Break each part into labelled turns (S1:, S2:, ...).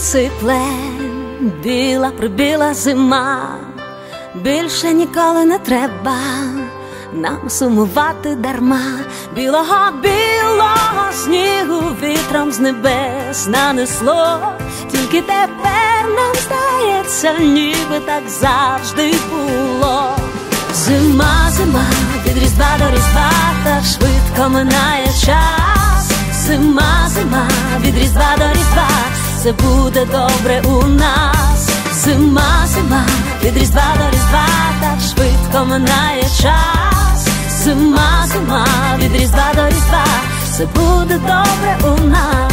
S1: сипле, біла зима, більше ніколи не треба нам сумувати дарма. Білого снігу вітром з небес нанесло, тільки тепер нам здається, ніби так завжди було. Зима, від Різдва до Різдва так швидко минає час. Зима, від Різдва до Різдва, все буде добре у нас. Зима, від Різдва до Різдва так швидко минає час. Зима, від Різдва до Різдва, все буде добре у нас.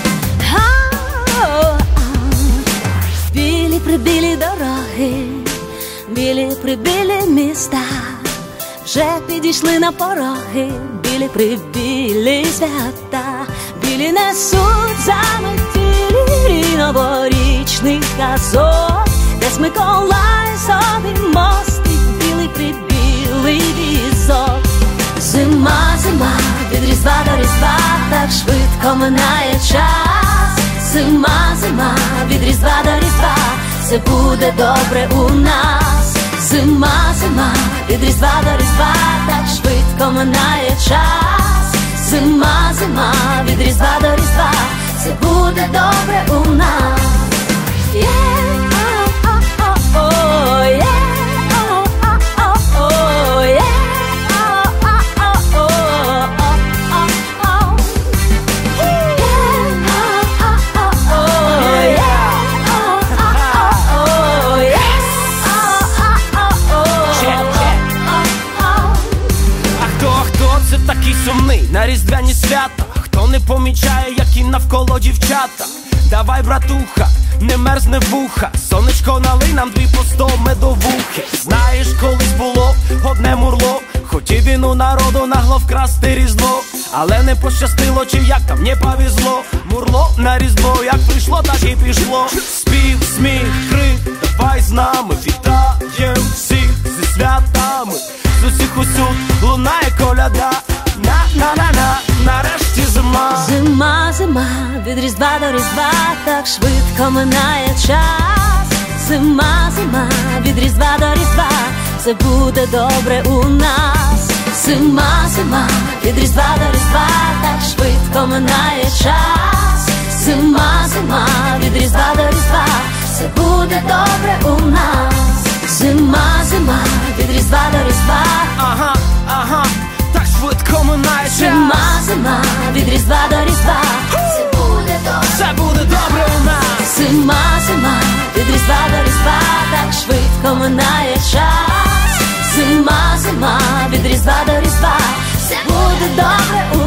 S1: Білі-прибілі дороги, білі-прибілі міста вже підійшли на пороги, білі-прибілі свята, білі несуть заметілі новорічних казок, десь Миколай собі мостить білий-прибілий візок. Зима, від Різдва до Різдва так швидко минає час. Зима, від Різдва до Різдва, все буде добре у нас. Зима, від Різдва до Різдва так швидко минає час. Зима, від Різдва до Різдва, все буде добре у нас.
S2: Такий сумний на різдвяні свята, хто не помічає, які навколо дівчата. Давай, братуха, не мерзне вуха, сонечко налий нам дві по 100 медовухи. Знаєш, колись було одне мурло, хотів він у народу нагло вкрасти різдво, але не пощастило, чи як там не повезло. Мурло на різдво, як прийшло, так і пішло. Спів, сміх, крик, давай з нами, вітаєм всіх зі святами. З усіх усюд лунає коляда, на-на-на-на, нарешті зима.
S1: Зима, від Різдва до Різдва так швидко минає час. Зима, від Різдва до Різдва, все буде добре у нас. Зима, від Різдва до Різдва так швидко минає час. Зима, від Різдва до Різдва, все буде добре у нас. Зима, від Різдва до Різдва,
S2: ага, так швидко минає час.
S1: Зима, від Різдва до Різдва,
S2: все буде добре у нас.
S1: Зима, від Різдва до Різдва, так швидко минає час. Зима, від Різдва до Різдва, все буде добре у нас.